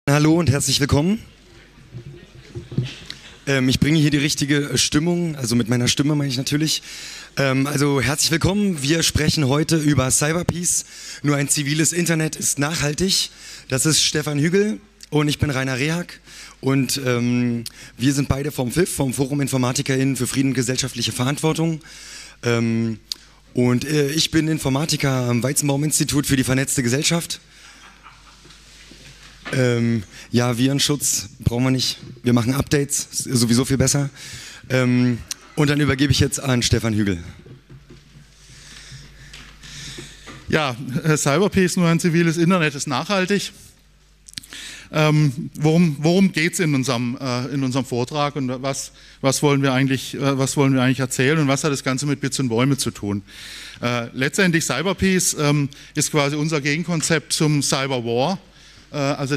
Hallo und herzlich willkommen. Ich bringe hier die richtige Stimmung, also mit meiner Stimme meine ich natürlich. Also herzlich willkommen. Wir sprechen heute über Cyberpeace. Nur ein ziviles Internet ist nachhaltig. Das ist Stefan Hügel und ich bin Rainer Rehag. Und wir sind beide vom FIF, vom Forum InformatikerInnen für Frieden und gesellschaftliche Verantwortung. Und ich bin Informatiker am Weizenbaum-Institut für die vernetzte Gesellschaft. Ja, Virenschutz brauchen wir nicht. Wir machen Updates, ist sowieso viel besser. Und dann übergebe ich jetzt an Stefan Hügel. Ja, Cyberpeace, nur ein ziviles Internet, ist nachhaltig. Worum geht es in unserem Vortrag und was wollen wir eigentlich erzählen und was hat das Ganze mit Bits und Bäume zu tun? Letztendlich Cyberpeace ist quasi unser Gegenkonzept zum Cyberwar. Also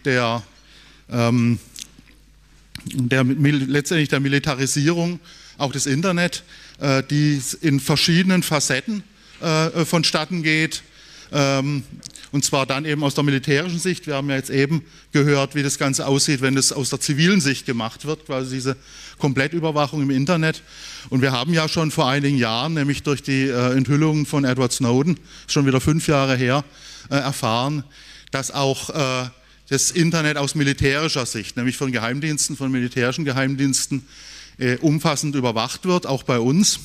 letztendlich der Militarisierung auch des Internet, die in verschiedenen Facetten vonstatten geht. Und zwar dann eben aus der militärischen Sicht. Wir haben ja jetzt eben gehört, wie das Ganze aussieht, wenn es aus der zivilen Sicht gemacht wird, quasi diese Komplettüberwachung im Internet. Und wir haben ja schon vor einigen Jahren, nämlich durch die Enthüllungen von Edward Snowden, schon wieder 5 Jahre her, erfahren, dass auch das Internet aus militärischer Sicht, nämlich von Geheimdiensten, von militärischen Geheimdiensten, umfassend überwacht wird, auch bei uns.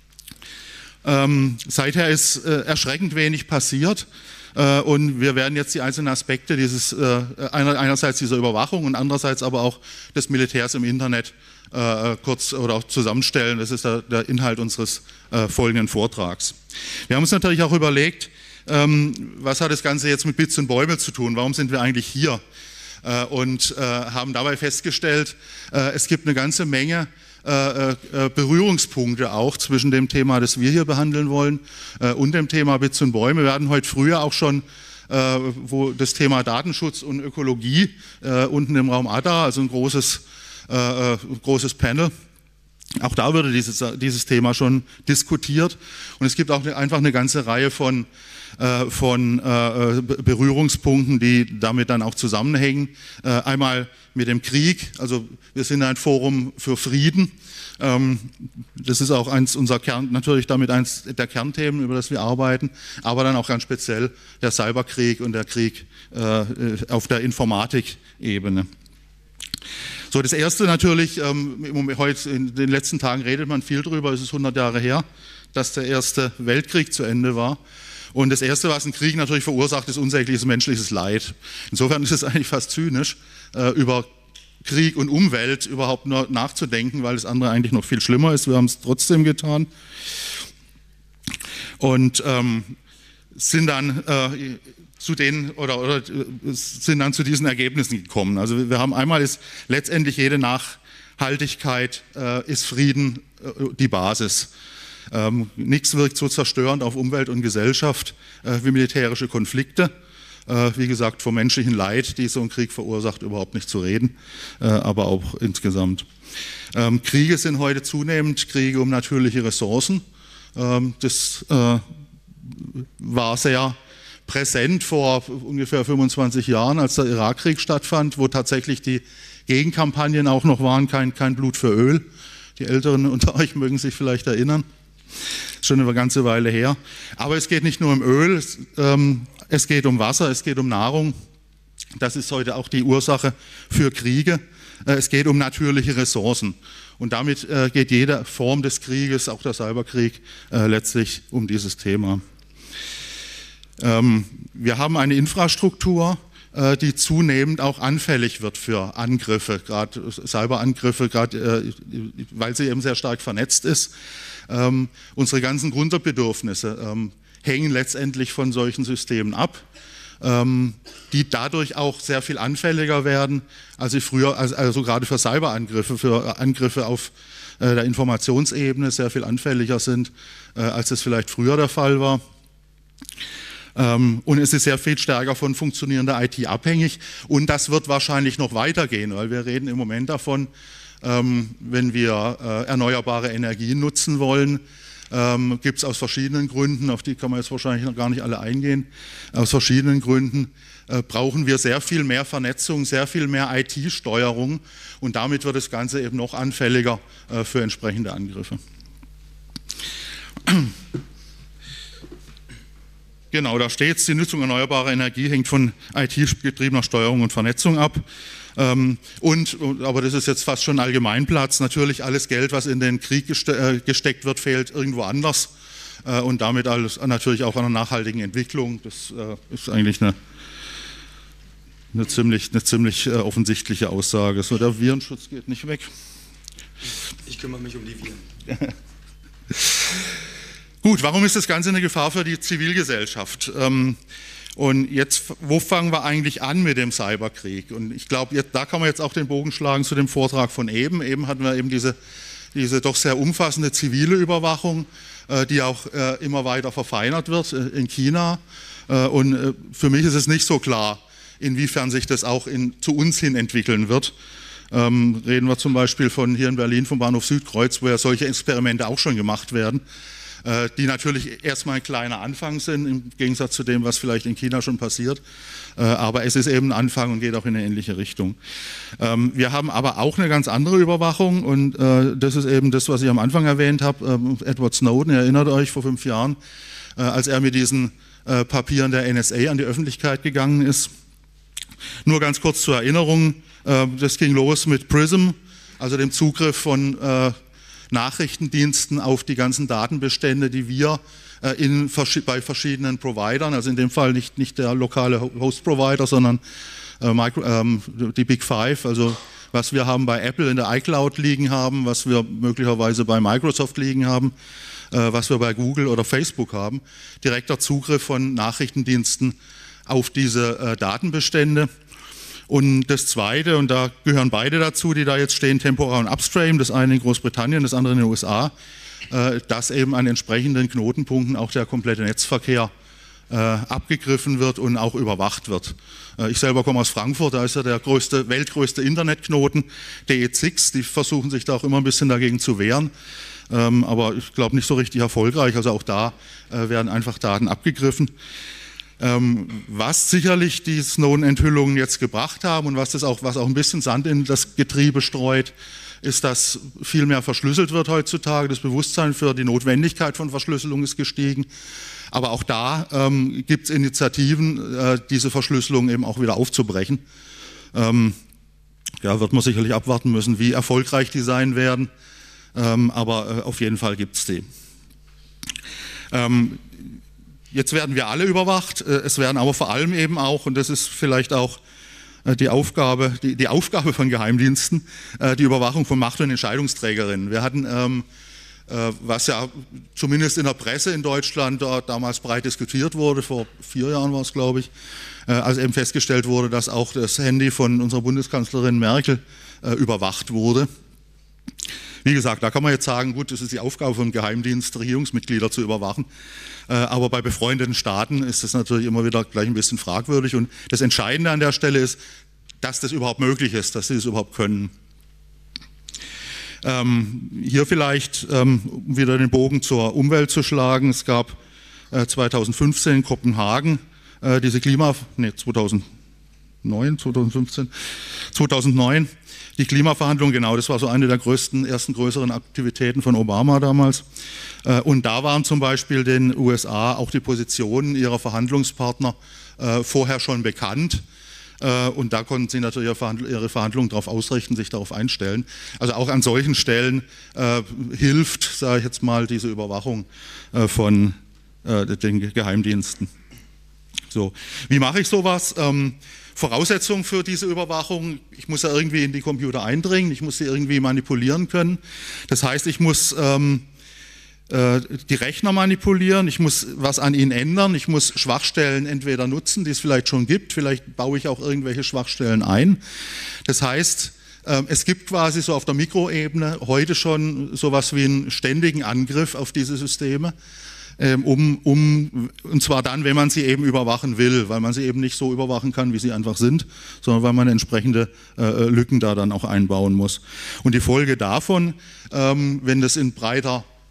Seither ist erschreckend wenig passiert und wir werden jetzt die einzelnen Aspekte einerseits dieser Überwachung und andererseits aber auch des Militärs im Internet kurz oder auch zusammenstellen. Das ist der Inhalt unseres folgenden Vortrags. Wir haben uns natürlich auch überlegt, was hat das Ganze jetzt mit Bits und Bäume zu tun? Warum sind wir eigentlich hier? Und haben dabei festgestellt, es gibt eine ganze Menge Berührungspunkte auch zwischen dem Thema, das wir hier behandeln wollen, und dem Thema Bits und Bäume. Wir hatten heute früher auch schon wo das Thema Datenschutz und Ökologie unten im Raum ADA, also ein großes Panel. Auch da würde dieses Thema schon diskutiert. Und es gibt auch einfach eine ganze Reihe von Berührungspunkten, die damit dann auch zusammenhängen. Einmal mit dem Krieg, also wir sind ein Forum für Frieden. Das ist auch natürlich damit eins der Kernthemen, über das wir arbeiten, aber dann auch ganz speziell der Cyberkrieg und der Krieg auf der Informatikebene. So, das erste natürlich, heute in den letzten Tagen redet man viel drüber, es ist 100 Jahre her, dass der Erste Weltkrieg zu Ende war. Und das Erste, was ein Krieg natürlich verursacht, ist unsägliches menschliches Leid. Insofern ist es eigentlich fast zynisch, über Krieg und Umwelt überhaupt nur nachzudenken, weil das andere eigentlich noch viel schlimmer ist. Wir haben es trotzdem getan. Und sind dann zu diesen Ergebnissen gekommen. Also wir haben einmal ist letztendlich jede Nachhaltigkeit ist Frieden die Basis. Nichts wirkt so zerstörend auf Umwelt und Gesellschaft wie militärische Konflikte. Wie gesagt, vom menschlichen Leid, die so ein Krieg verursacht, überhaupt nicht zu reden, aber auch insgesamt. Kriege sind heute zunehmend Kriege um natürliche Ressourcen. Das war sehr präsent vor ungefähr 25 Jahren, als der Irakkrieg stattfand, wo tatsächlich die Gegenkampagnen auch noch waren, kein Blut für Öl. Die Älteren unter euch mögen sich vielleicht erinnern. Ist schon eine ganze Weile her. Aber es geht nicht nur um Öl, es geht um Wasser, es geht um Nahrung. Das ist heute auch die Ursache für Kriege. Es geht um natürliche Ressourcen. Und damit geht jede Form des Krieges, auch der Cyberkrieg, letztlich um dieses Thema. Wir haben eine Infrastruktur, die zunehmend auch anfällig wird für Angriffe, gerade Cyberangriffe, gerade weil sie eben sehr stark vernetzt ist. Unsere ganzen Grundbedürfnisse hängen letztendlich von solchen Systemen ab, die dadurch auch sehr viel anfälliger werden, als sie früher, also gerade für Cyberangriffe, für Angriffe auf der Informationsebene sehr viel anfälliger sind, als es vielleicht früher der Fall war. Und es ist sehr viel stärker von funktionierender IT abhängig und das wird wahrscheinlich noch weitergehen, weil wir reden im Moment davon, wenn wir erneuerbare Energien nutzen wollen, Gibt es aus verschiedenen Gründen, auf die kann man jetzt wahrscheinlich noch gar nicht alle eingehen. Aus verschiedenen Gründen brauchen wir sehr viel mehr Vernetzung, sehr viel mehr IT-Steuerung und damit wird das Ganze eben noch anfälliger für entsprechende Angriffe. Genau, da steht es, die Nutzung erneuerbarer Energie hängt von IT-getriebener Steuerung und Vernetzung ab. Aber das ist jetzt fast schon Allgemeinplatz, natürlich alles Geld, was in den Krieg gesteckt wird, fehlt irgendwo anders und damit alles, natürlich auch an einer nachhaltigen Entwicklung. Das ist eigentlich eine ziemlich offensichtliche Aussage. So, der Virenschutz geht nicht weg. Ich kümmere mich um die Viren. Gut, warum ist das Ganze eine Gefahr für die Zivilgesellschaft? Und jetzt, wo fangen wir eigentlich an mit dem Cyberkrieg? Und ich glaube, da kann man jetzt auch den Bogen schlagen zu dem Vortrag von eben. Eben hatten wir eben diese doch sehr umfassende zivile Überwachung, die auch immer weiter verfeinert wird in China. Und für mich ist es nicht so klar, inwiefern sich das auch zu uns hin entwickeln wird. Reden wir zum Beispiel von hier in Berlin vom Bahnhof Südkreuz, wo ja solche Experimente auch schon gemacht werden, die natürlich erstmal ein kleiner Anfang sind, im Gegensatz zu dem, was vielleicht in China schon passiert. Aber es ist eben ein Anfang und geht auch in eine ähnliche Richtung. Wir haben aber auch eine ganz andere Überwachung und das ist eben das, was ich am Anfang erwähnt habe. Edward Snowden, ihr erinnert euch, vor 5 Jahren, als er mit diesen Papieren der NSA an die Öffentlichkeit gegangen ist. Nur ganz kurz zur Erinnerung, das ging los mit PRISM, also dem Zugriff von Nachrichtendiensten auf die ganzen Datenbestände, die wir bei verschiedenen Providern, also in dem Fall nicht der lokale Host-Provider, sondern die Big Five, also was wir haben bei Apple in der iCloud liegen haben, was wir möglicherweise bei Microsoft liegen haben, was wir bei Google oder Facebook haben, direkter Zugriff von Nachrichtendiensten auf diese Datenbestände. Und das Zweite, und da gehören beide dazu, die da jetzt stehen, Temporar und Upstream, das eine in Großbritannien, das andere in den USA, dass eben an entsprechenden Knotenpunkten auch der komplette Netzverkehr abgegriffen wird und auch überwacht wird. Ich selber komme aus Frankfurt, da ist ja der weltgrößte Internetknoten, DE6, die versuchen sich da auch immer ein bisschen dagegen zu wehren, aber ich glaube nicht so richtig erfolgreich, also auch da werden einfach Daten abgegriffen. Was sicherlich die Snowden-Enthüllungen jetzt gebracht haben und was auch ein bisschen Sand in das Getriebe streut, ist, dass viel mehr verschlüsselt wird heutzutage. Das Bewusstsein für die Notwendigkeit von Verschlüsselung ist gestiegen. Aber auch da gibt es Initiativen, diese Verschlüsselung eben auch wieder aufzubrechen. Ja, wird man sicherlich abwarten müssen, wie erfolgreich die sein werden. Aber auf jeden Fall gibt es die. Jetzt werden wir alle überwacht, es werden aber vor allem eben auch, und das ist vielleicht auch die Aufgabe von Geheimdiensten, die Überwachung von Macht- und Entscheidungsträgerinnen. Wir hatten, was ja zumindest in der Presse in Deutschland damals breit diskutiert wurde, vor 4 Jahren war es, glaube ich, als eben festgestellt wurde, dass auch das Handy von unserer Bundeskanzlerin Merkel überwacht wurde. Wie gesagt, da kann man jetzt sagen, gut, das ist die Aufgabe von Geheimdiensten, Regierungsmitglieder zu überwachen. Aber bei befreundeten Staaten ist das natürlich immer wieder gleich ein bisschen fragwürdig. Und das Entscheidende an der Stelle ist, dass das überhaupt möglich ist, dass sie das überhaupt können. Hier vielleicht, um wieder den Bogen zur Umwelt zu schlagen, es gab 2015 in Kopenhagen diese 2009, die Klimaverhandlungen, genau, das war so eine der ersten größeren Aktivitäten von Obama damals. Und da waren zum Beispiel den USA auch die Positionen ihrer Verhandlungspartner vorher schon bekannt. Und da konnten sie natürlich ihre Verhandlungen darauf ausrichten, sich darauf einstellen. Also auch an solchen Stellen hilft, sage ich jetzt mal, diese Überwachung von den Geheimdiensten. So, wie mache ich sowas? Voraussetzung für diese Überwachung, ich muss ja irgendwie in die Computer eindringen, ich muss sie irgendwie manipulieren können. Das heißt, ich muss die Rechner manipulieren, ich muss was an ihnen ändern, ich muss Schwachstellen entweder nutzen, die es vielleicht schon gibt, vielleicht baue ich auch irgendwelche Schwachstellen ein. Das heißt, es gibt quasi so auf der Mikroebene heute schon sowas wie einen ständigen Angriff auf diese Systeme. Und zwar dann, wenn man sie eben überwachen will, weil man sie eben nicht so überwachen kann, wie sie einfach sind, sondern weil man entsprechende Lücken da dann auch einbauen muss. Und die Folge davon, wenn das in breiter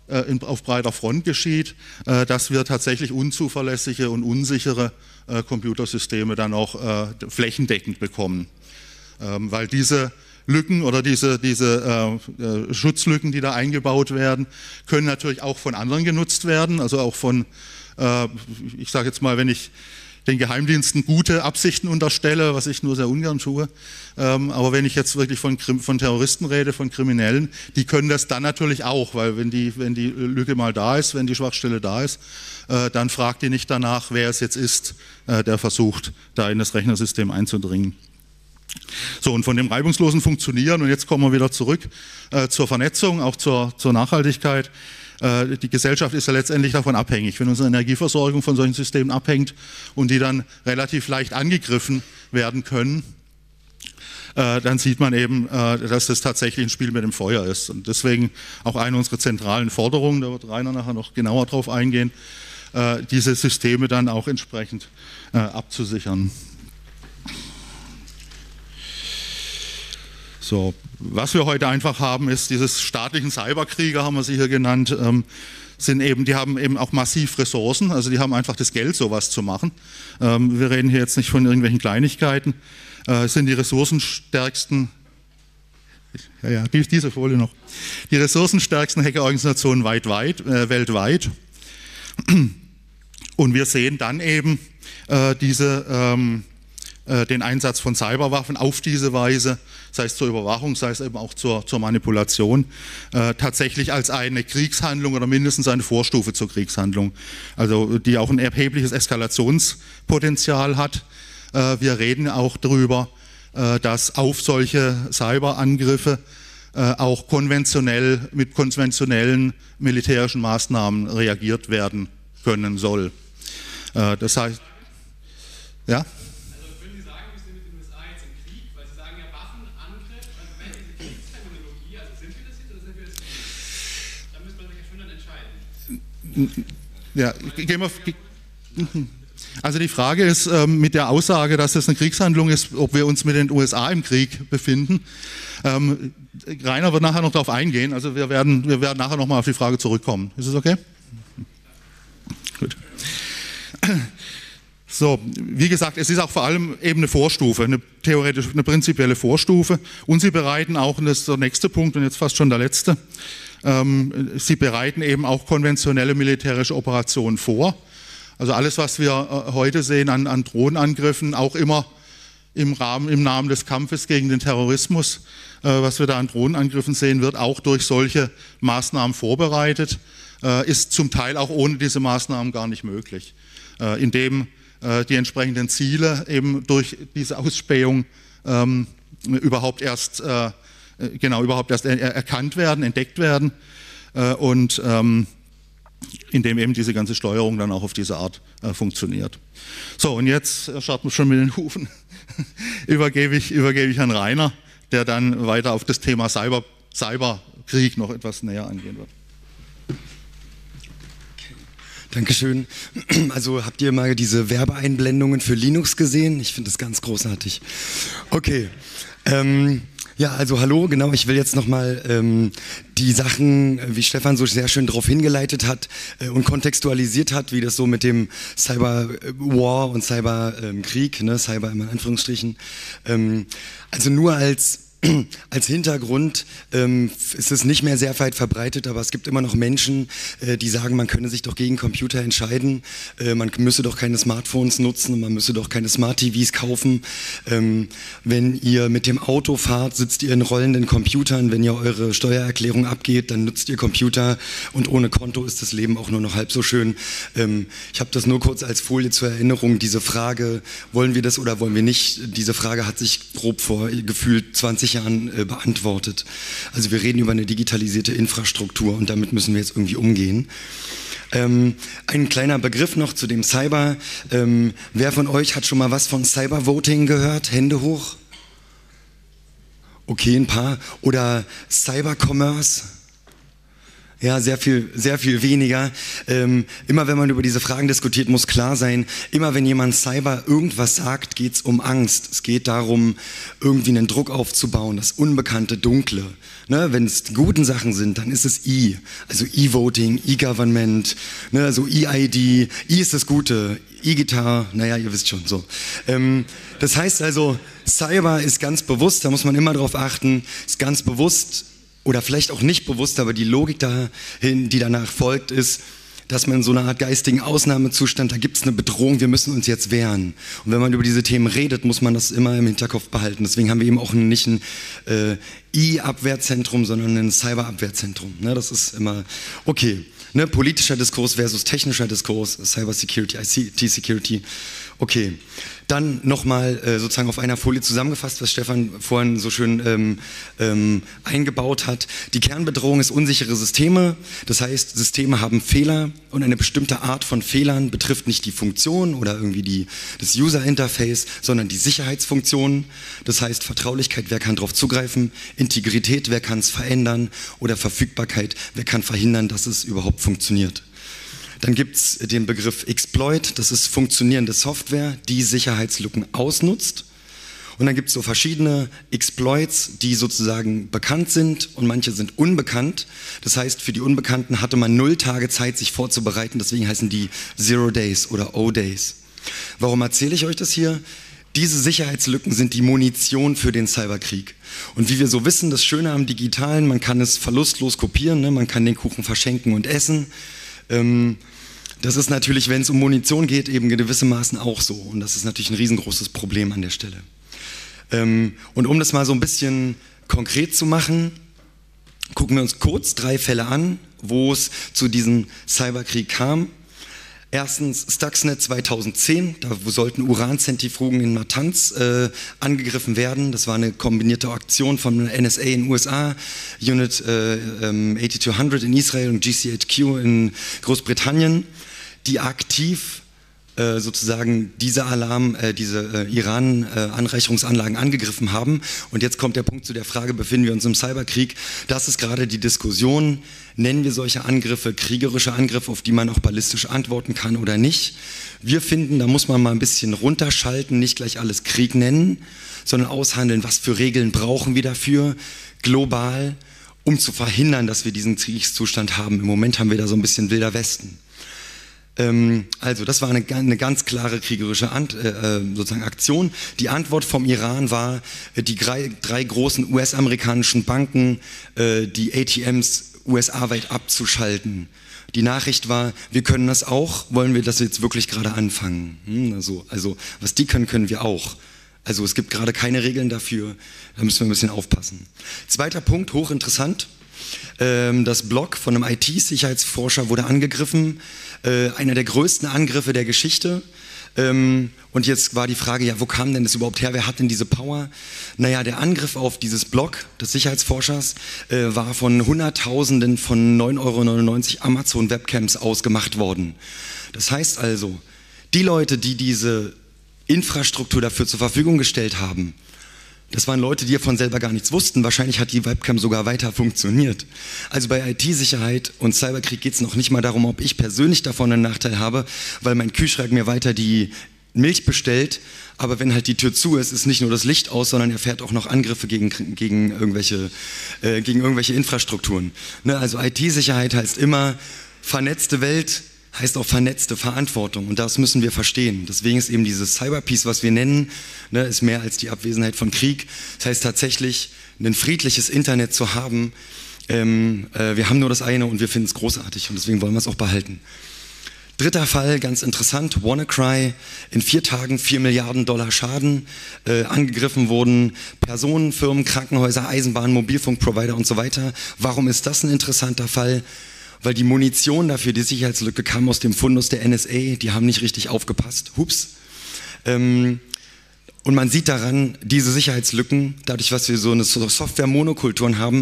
auf breiter Front geschieht, dass wir tatsächlich unzuverlässige und unsichere Computersysteme dann auch flächendeckend bekommen. Weil diese Lücken oder diese Schutzlücken, die da eingebaut werden, können natürlich auch von anderen genutzt werden, also auch von, ich sage jetzt mal, wenn ich den Geheimdiensten gute Absichten unterstelle, was ich nur sehr ungern tue. Aber wenn ich jetzt wirklich von Terroristen rede, von Kriminellen, die können das dann natürlich auch, weil wenn die Lücke mal da ist, wenn die Schwachstelle da ist, dann fragt die nicht danach, wer es jetzt ist, der versucht, da in das Rechnersystem einzudringen. So, und von dem reibungslosen Funktionieren, und jetzt kommen wir wieder zurück zur Vernetzung, auch zur Nachhaltigkeit. Die Gesellschaft ist ja letztendlich davon abhängig. Wenn unsere Energieversorgung von solchen Systemen abhängt und die dann relativ leicht angegriffen werden können, dann sieht man eben, dass das tatsächlich ein Spiel mit dem Feuer ist. Und deswegen auch eine unserer zentralen Forderungen, da wird Rainer nachher noch genauer drauf eingehen, diese Systeme dann auch entsprechend abzusichern. So, was wir heute einfach haben, ist dieses staatlichen Cyberkrieger, haben wir sie hier genannt, die haben eben auch massiv Ressourcen, also die haben einfach das Geld, sowas zu machen. Wir reden hier jetzt nicht von irgendwelchen Kleinigkeiten, es sind die ressourcenstärksten, diese Folie noch, die ressourcenstärksten Hackerorganisationen weltweit. Und wir sehen dann eben den Einsatz von Cyberwaffen auf diese Weise, sei es zur Überwachung, sei es eben auch zur Manipulation, tatsächlich als eine Kriegshandlung oder mindestens eine Vorstufe zur Kriegshandlung, also die auch ein erhebliches Eskalationspotenzial hat. Wir reden auch darüber, dass auf solche Cyberangriffe auch mit konventionellen militärischen Maßnahmen reagiert werden können soll. Das heißt, ja? Ja, also die Frage ist mit der Aussage, dass das eine Kriegshandlung ist, ob wir uns mit den USA im Krieg befinden. Rainer wird nachher noch darauf eingehen, also wir werden nachher noch mal auf die Frage zurückkommen. Ist es okay? Gut. So, wie gesagt, es ist auch vor allem eben eine Vorstufe, eine prinzipielle Vorstufe, und sie bereiten auch, und das ist der nächste Punkt und jetzt fast schon der letzte, sie bereiten eben auch konventionelle militärische Operationen vor. Also alles, was wir heute sehen an Drohnenangriffen, auch immer im Namen des Kampfes gegen den Terrorismus, was wir da an Drohnenangriffen sehen, wird auch durch solche Maßnahmen vorbereitet, ist zum Teil auch ohne diese Maßnahmen gar nicht möglich, indem die entsprechenden Ziele eben durch diese Ausspähung überhaupt erst erkannt werden, entdeckt werden und indem eben diese ganze Steuerung dann auch auf diese Art funktioniert. So, und jetzt starten wir schon mit den Hufen. übergebe ich an Rainer, der dann weiter auf das Thema Cyberkrieg noch etwas näher eingehen wird. Dankeschön. Also habt ihr mal diese Werbeeinblendungen für Linux gesehen? Ich finde das ganz großartig. Okay. Ja, also hallo, genau, ich will jetzt nochmal die Sachen, wie Stefan so sehr schön darauf hingeleitet hat und kontextualisiert hat, wie das so mit dem Cyberwar und Cyberkrieg, ne, Cyber in Anführungsstrichen, also nur als Hintergrund ist es nicht mehr sehr weit verbreitet, aber es gibt immer noch Menschen, die sagen, man könne sich doch gegen Computer entscheiden, man müsse doch keine Smartphones nutzen und man müsse doch keine Smart-TVs kaufen. Wenn ihr mit dem Auto fahrt, sitzt ihr in rollenden Computern, wenn ihr eure Steuererklärung abgeht, dann nutzt ihr Computer und ohne Konto ist das Leben auch nur noch halb so schön. Ich habe das nur kurz als Folie zur Erinnerung, diese Frage, wollen wir das oder wollen wir nicht, diese Frage hat sich grob vor gefühlt 20 Jahren beantwortet. Also wir reden über eine digitalisierte Infrastruktur und damit müssen wir jetzt irgendwie umgehen. Ein kleiner Begriff noch zu dem Cyber. Wer von euch hat schon mal was von Cybervoting gehört? Hände hoch. Okay, ein paar. Oder Cybercommerce. Ja, sehr viel weniger. Immer wenn man über diese Fragen diskutiert, muss klar sein, immer wenn jemand Cyber irgendwas sagt, geht es um Angst. Es geht darum, irgendwie einen Druck aufzubauen, das Unbekannte, Dunkle. Ne, wenn es die guten Sachen sind, dann ist es E. Also E-Voting, E-Government, ne, also E-ID. E ist das Gute, E-Gitarre, naja, ihr wisst schon so. Das heißt also, Cyber ist ganz bewusst, da muss man immer drauf achten, ist ganz bewusst, oder vielleicht auch nicht bewusst, aber die Logik dahin, die danach folgt, ist, dass man in so einer Art geistigen Ausnahmezustand, da gibt es eine Bedrohung, wir müssen uns jetzt wehren. Und wenn man über diese Themen redet, muss man das immer im Hinterkopf behalten. Deswegen haben wir eben auch nicht ein I-Abwehrzentrum, sondern ein Cyber-Abwehrzentrum. Ne, das ist immer okay. Ne, politischer Diskurs versus technischer Diskurs, Cyber Security, IT Security. Okay, dann nochmal sozusagen auf einer Folie zusammengefasst, was Stefan vorhin so schön eingebaut hat. Die Kernbedrohung ist unsichere Systeme, das heißt, Systeme haben Fehler und eine bestimmte Art von Fehlern betrifft nicht die Funktion oder irgendwie das User-Interface, sondern die Sicherheitsfunktion. Das heißt, Vertraulichkeit, wer kann darauf zugreifen, Integrität, wer kann es verändern oder Verfügbarkeit, wer kann verhindern, dass es überhaupt funktioniert. Dann gibt es den Begriff Exploit, das ist funktionierende Software, die Sicherheitslücken ausnutzt. Und dann gibt es so verschiedene Exploits, die sozusagen bekannt sind und manche sind unbekannt. Das heißt, für die Unbekannten hatte man 0 Tage Zeit, sich vorzubereiten, deswegen heißen die Zero Days oder O-Days. Warum erzähle ich euch das hier? Diese Sicherheitslücken sind die Munition für den Cyberkrieg. Und wie wir so wissen, das Schöne am Digitalen, man kann es verlustlos kopieren, ne? Man kann den Kuchen verschenken und essen. Das ist natürlich, wenn es um Munition geht, eben gewissermaßen auch so. Und das ist natürlich ein riesengroßes Problem an der Stelle. Und um das mal so ein bisschen konkret zu machen, gucken wir uns kurz 3 Fälle an, wo es zu diesem Cyberkrieg kam. Erstens Stuxnet 2010, da sollten Uranzentrifugen in Natanz angegriffen werden. Das war eine kombinierte Aktion von NSA in den USA, Unit 8200 in Israel und GCHQ in Großbritannien, die aktiv sozusagen diese Iran-Anreicherungsanlagen angegriffen haben. Und jetzt kommt der Punkt zu der Frage, befinden wir uns im Cyberkrieg? Das ist gerade die Diskussion, nennen wir solche Angriffe kriegerische Angriffe, auf die man auch ballistisch antworten kann oder nicht? Wir finden, da muss man mal ein bisschen runterschalten, nicht gleich alles Krieg nennen, sondern aushandeln, was für Regeln brauchen wir dafür, global, um zu verhindern, dass wir diesen Kriegszustand haben. Im Moment haben wir da so ein bisschen Wilder Westen. Also das war eine ganz klare kriegerische sozusagen Aktion. Die Antwort vom Iran war, die 3 großen US-amerikanischen Banken, die ATMs USA-weit abzuschalten. Die Nachricht war, wir können das auch, wollen wir das jetzt wirklich gerade anfangen? Also was die können, können wir auch. Also es gibt gerade keine Regeln dafür, da müssen wir ein bisschen aufpassen. Zweiter Punkt, hochinteressant. Das Blog von einem IT-Sicherheitsforscher wurde angegriffen, einer der größten Angriffe der Geschichte. Und jetzt war die Frage, ja, wo kam denn das überhaupt her? Wer hat denn diese Power? Naja, der Angriff auf dieses Blog des Sicherheitsforschers war von Hunderttausenden von 9,99 € Amazon-Webcams ausgemacht worden. Das heißt also, die Leute, die diese Infrastruktur dafür zur Verfügung gestellt haben, das waren Leute, die davon selber gar nichts wussten. Wahrscheinlich hat die Webcam sogar weiter funktioniert. Also bei IT-Sicherheit und Cyberkrieg geht es noch nicht mal darum, ob ich persönlich davon einen Nachteil habe, weil mein Kühlschrank mir weiter die Milch bestellt. Aber wenn halt die Tür zu ist, ist nicht nur das Licht aus, sondern er fährt auch noch Angriffe gegen irgendwelche Infrastrukturen. Ne? Also IT-Sicherheit heißt immer vernetzte Welt, heißt auch vernetzte Verantwortung und das müssen wir verstehen. Deswegen ist eben dieses Cyberpeace, was wir nennen, ne, ist mehr als die Abwesenheit von Krieg. Das heißt tatsächlich, ein friedliches Internet zu haben. Wir haben nur das eine und wir finden es großartig und deswegen wollen wir es auch behalten. Dritter Fall, ganz interessant, WannaCry, in 4 Tagen $4 Milliarden Schaden, angegriffen wurden Personen, Firmen, Krankenhäuser, Eisenbahnen, Mobilfunkprovider und so weiter. Warum ist das ein interessanter Fall? Weil die Munition dafür, die Sicherheitslücke, kam aus dem Fundus der NSA, die haben nicht richtig aufgepasst. Hups. Und man sieht daran, diese Sicherheitslücken, dadurch, dass wir so eine Software-Monokulturen haben,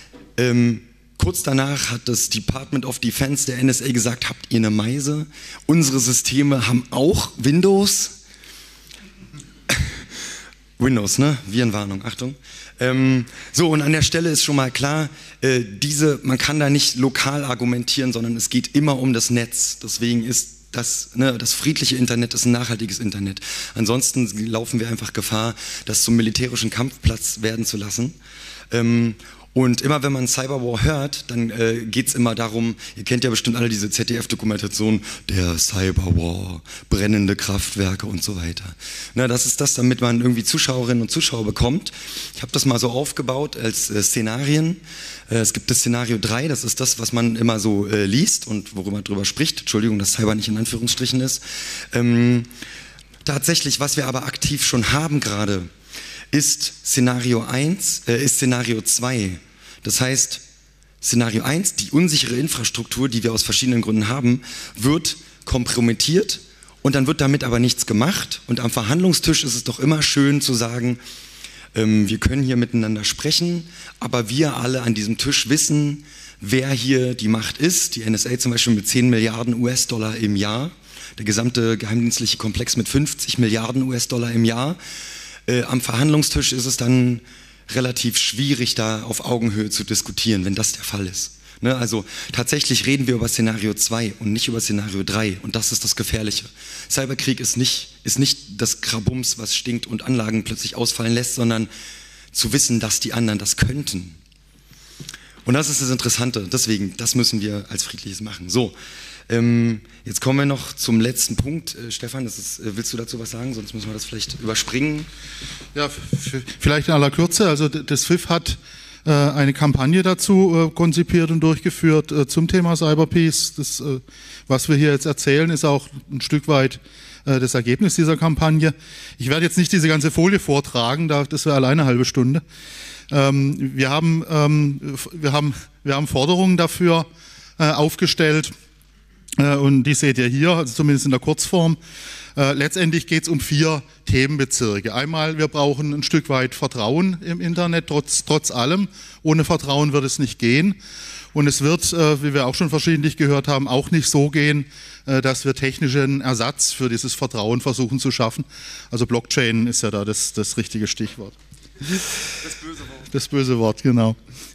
kurz danach hat das Department of Defense der NSA gesagt, habt ihr eine Meise? Unsere Systeme haben auch Windows. Windows, ne? Virenwarnung, Achtung. So, und an der Stelle ist schon mal klar, man kann da nicht lokal argumentieren, sondern es geht immer um das Netz. Deswegen ist das friedliche Internet ist ein nachhaltiges Internet. Ansonsten laufen wir einfach Gefahr, das zum militärischen Kampfplatz werden zu lassen. Und immer wenn man Cyberwar hört, dann geht es immer darum, ihr kennt ja bestimmt alle diese ZDF-Dokumentation, der Cyberwar, brennende Kraftwerke und so weiter. Na, das ist das, damit man irgendwie Zuschauerinnen und Zuschauer bekommt. Ich habe das mal so aufgebaut als Szenarien. Es gibt das Szenario 3, das ist das, was man immer so liest und worüber man drüber spricht. Entschuldigung, dass Cyber nicht in Anführungsstrichen ist. Tatsächlich, was wir aber aktiv schon haben gerade, ist Szenario 2. Das heißt, Szenario 1, die unsichere Infrastruktur, die wir aus verschiedenen Gründen haben, wird kompromittiert und dann wird damit aber nichts gemacht. Und am Verhandlungstisch ist es doch immer schön zu sagen, wir können hier miteinander sprechen, aber wir alle an diesem Tisch wissen, wer hier die Macht ist. Die NSA zum Beispiel mit 10 Milliarden US-Dollar im Jahr, der gesamte geheimdienstliche Komplex mit 50 Milliarden US-Dollar im Jahr. Am Verhandlungstisch ist es dann relativ schwierig, da auf Augenhöhe zu diskutieren, wenn das der Fall ist. Ne, also tatsächlich reden wir über Szenario 2 und nicht über Szenario 3 und das ist das Gefährliche. Cyberkrieg ist nicht das Krabums, was stinkt und Anlagen plötzlich ausfallen lässt, sondern zu wissen, dass die anderen das könnten. Und das ist das Interessante, deswegen, das müssen wir als Friedliches machen. So, jetzt kommen wir noch zum letzten Punkt. Stefan, willst du dazu was sagen? Sonst müssen wir das vielleicht überspringen. Ja, vielleicht in aller Kürze. Also das FIF hat eine Kampagne dazu konzipiert und durchgeführt zum Thema Cyberpeace. Das, was wir hier jetzt erzählen, ist auch ein Stück weit das Ergebnis dieser Kampagne. Ich werde jetzt nicht diese ganze Folie vortragen, das wäre alleine eine halbe Stunde. Wir haben Forderungen dafür aufgestellt. Und die seht ihr hier, also zumindest in der Kurzform. Letztendlich geht es um 4 Themenbezirke. Einmal, wir brauchen ein Stück weit Vertrauen im Internet, trotz allem. Ohne Vertrauen wird es nicht gehen. Und es wird, wie wir auch schon verschiedentlich gehört haben, auch nicht so gehen, dass wir technischen Ersatz für dieses Vertrauen versuchen zu schaffen. Also Blockchain ist ja da das richtige Stichwort. Das böse Wort. Das böse Wort, genau.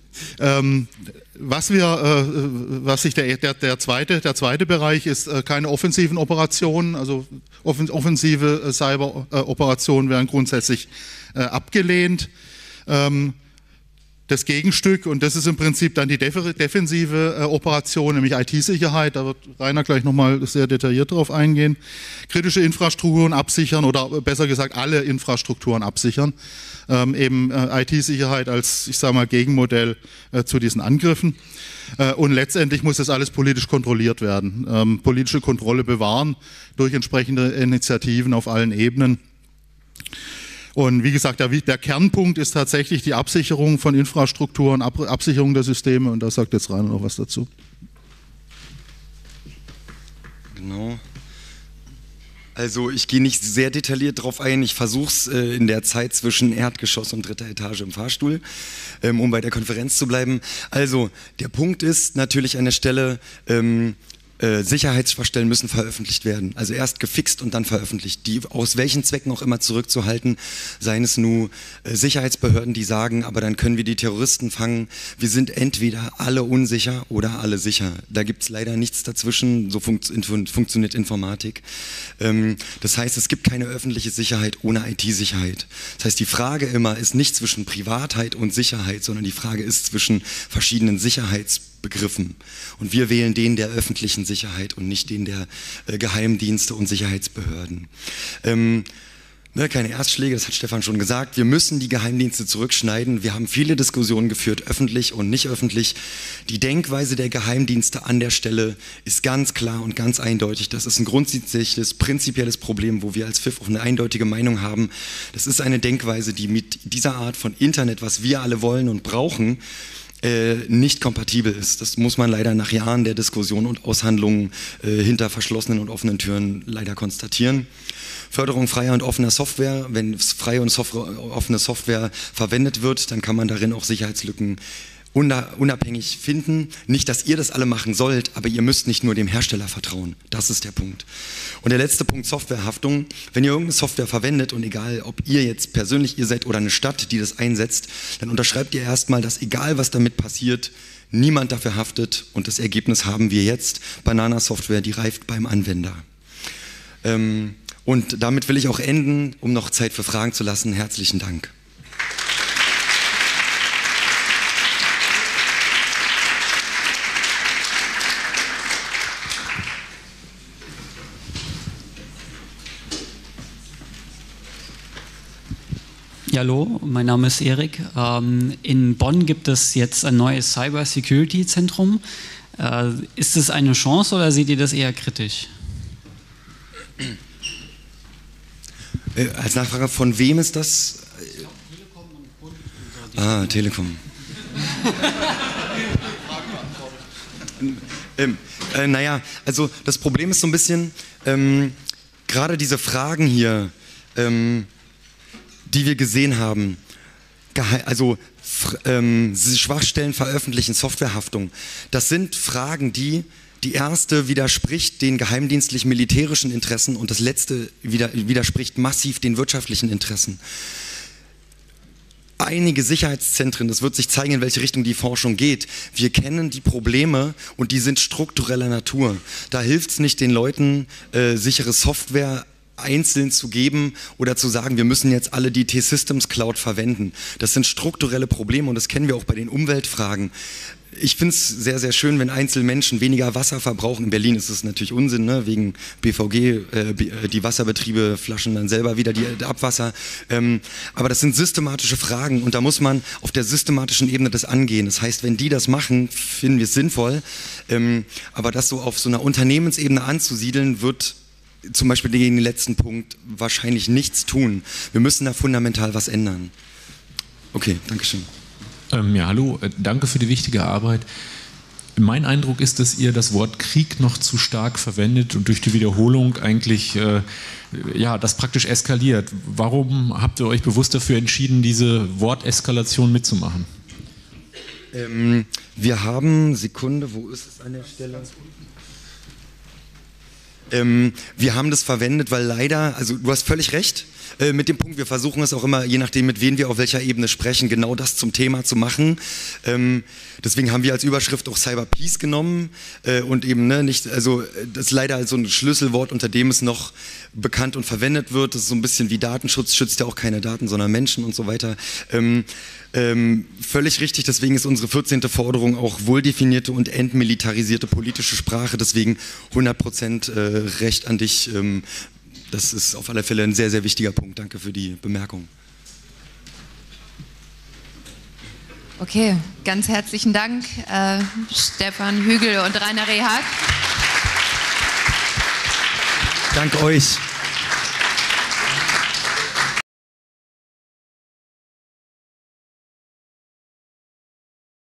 Was sich der zweite Bereich ist, keine offensiven Operationen, also offensive Cyberoperationen werden grundsätzlich abgelehnt. Das Gegenstück, und das ist im Prinzip dann die defensive Operation, nämlich IT-Sicherheit, da wird Rainer gleich nochmal sehr detailliert drauf eingehen, kritische Infrastrukturen absichern oder besser gesagt alle Infrastrukturen absichern. Eben IT-Sicherheit als, ich sage mal, Gegenmodell zu diesen Angriffen. Und letztendlich muss das alles politisch kontrolliert werden. Politische Kontrolle bewahren durch entsprechende Initiativen auf allen Ebenen. Und wie gesagt, der Kernpunkt ist tatsächlich die Absicherung von Infrastrukturen, Absicherung der Systeme. Und da sagt jetzt Rainer noch was dazu. Genau. Also ich gehe nicht sehr detailliert drauf ein, ich versuche es in der Zeit zwischen Erdgeschoss und 3. Etage im Fahrstuhl, um bei der Konferenz zu bleiben. Also der Punkt ist natürlich an der Stelle, Sicherheitsschwachstellen müssen veröffentlicht werden. Also erst gefixt und dann veröffentlicht. Die aus welchen Zwecken auch immer zurückzuhalten, seien es nur Sicherheitsbehörden, die sagen, aber dann können wir die Terroristen fangen. Wir sind entweder alle unsicher oder alle sicher. Da gibt es leider nichts dazwischen, so funktioniert Informatik. Das heißt, es gibt keine öffentliche Sicherheit ohne IT-Sicherheit. Das heißt, die Frage immer ist nicht zwischen Privatheit und Sicherheit, sondern die Frage ist zwischen verschiedenen Sicherheitsbegriffen. Und wir wählen den der öffentlichen Sicherheit und nicht den der Geheimdienste und Sicherheitsbehörden. Keine Erstschläge, das hat Stefan schon gesagt. Wir müssen die Geheimdienste zurückschneiden. Wir haben viele Diskussionen geführt, öffentlich und nicht öffentlich. Die Denkweise der Geheimdienste an der Stelle ist ganz klar und ganz eindeutig. Das ist ein grundsätzliches, prinzipielles Problem, wo wir als FIF auch eine eindeutige Meinung haben. Das ist eine Denkweise, die mit dieser Art von Internet, was wir alle wollen und brauchen, nicht kompatibel ist. Das muss man leider nach Jahren der Diskussion und Aushandlungen hinter verschlossenen und offenen Türen leider konstatieren. Förderung freier und offener Software. Wenn freie und offene Software verwendet wird, dann kann man darin auch Sicherheitslücken unabhängig finden. Nicht, dass ihr das alle machen sollt, aber ihr müsst nicht nur dem Hersteller vertrauen. Das ist der Punkt. Und der letzte Punkt, Softwarehaftung. Wenn ihr irgendeine Software verwendet und egal, ob ihr jetzt persönlich ihr seid oder eine Stadt, die das einsetzt, dann unterschreibt ihr erstmal, dass egal was damit passiert, niemand dafür haftet und das Ergebnis haben wir jetzt. Banana-Software, die reift beim Anwender. Und damit will ich auch enden, um noch Zeit für Fragen zu lassen. Herzlichen Dank. Ja, hallo, mein Name ist Erik. In Bonn gibt es jetzt ein neues Cyber-Security-Zentrum. Ist es eine Chance oder seht ihr das eher kritisch? Als Nachfrage, von wem ist das? Telekom und Bund. Telekom. Naja, also das Problem ist so ein bisschen, gerade diese Fragen hier, die wir gesehen haben, also Schwachstellen veröffentlichen, Softwarehaftung, das sind Fragen, die erste widerspricht den geheimdienstlich-militärischen Interessen und das letzte widerspricht massiv den wirtschaftlichen Interessen. Einige Sicherheitszentren, das wird sich zeigen, in welche Richtung die Forschung geht. Wir kennen die Probleme und die sind struktureller Natur. Da hilft es nicht den Leuten, sichere Software einzeln zu geben oder zu sagen, wir müssen jetzt alle die T-Systems Cloud verwenden. Das sind strukturelle Probleme und das kennen wir auch bei den Umweltfragen. Ich finde es sehr, sehr schön, wenn Einzelmenschen weniger Wasser verbrauchen. In Berlin ist es natürlich Unsinn, ne? Wegen BVG, die Wasserbetriebe flaschen dann selber wieder die Abwasser. Aber das sind systematische Fragen und da muss man auf der systematischen Ebene das angehen. Das heißt, wenn die das machen, finden wir es sinnvoll. Aber das so auf so einer Unternehmensebene anzusiedeln, wird zum Beispiel gegen den letzten Punkt wahrscheinlich nichts tun. Wir müssen da fundamental was ändern. Okay, Dankeschön. Ja, hallo, danke für die wichtige Arbeit. Mein Eindruck ist, dass ihr das Wort Krieg noch zu stark verwendet und durch die Wiederholung eigentlich das praktisch eskaliert. Warum habt ihr euch bewusst dafür entschieden, diese Worteskalation mitzumachen? Wir haben, Sekunde, wo ist es an der Stelle? Wir haben das verwendet, weil leider, also du hast völlig recht mit dem Punkt, wir versuchen es auch immer, je nachdem mit wem wir auf welcher Ebene sprechen, genau das zum Thema zu machen. Deswegen haben wir als Überschrift auch Cyber Peace genommen und eben nicht, also das ist leider so ein Schlüsselwort, unter dem es noch bekannt und verwendet wird. Das ist so ein bisschen wie Datenschutz, schützt ja auch keine Daten, sondern Menschen und so weiter. Völlig richtig, deswegen ist unsere 14. Forderung auch wohldefinierte und entmilitarisierte politische Sprache, deswegen 100% Recht an dich. Das ist auf alle Fälle ein sehr, sehr wichtiger Punkt. Danke für die Bemerkung. Okay, ganz herzlichen Dank, Stefan Hügel und Rainer Rehag. Danke euch.